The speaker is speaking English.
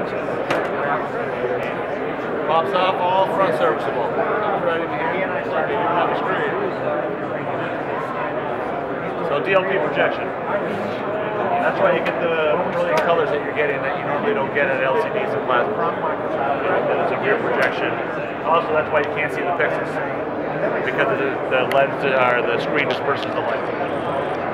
Pops off, all front serviceable. Comes right in here. On the screen. So DLP projection. That's why you get the brilliant colors that you're getting that you normally don't get at LCDs and plasma. It's a rear projection. Also, that's why you can't see the pixels, because the lens or the screen disperses the light.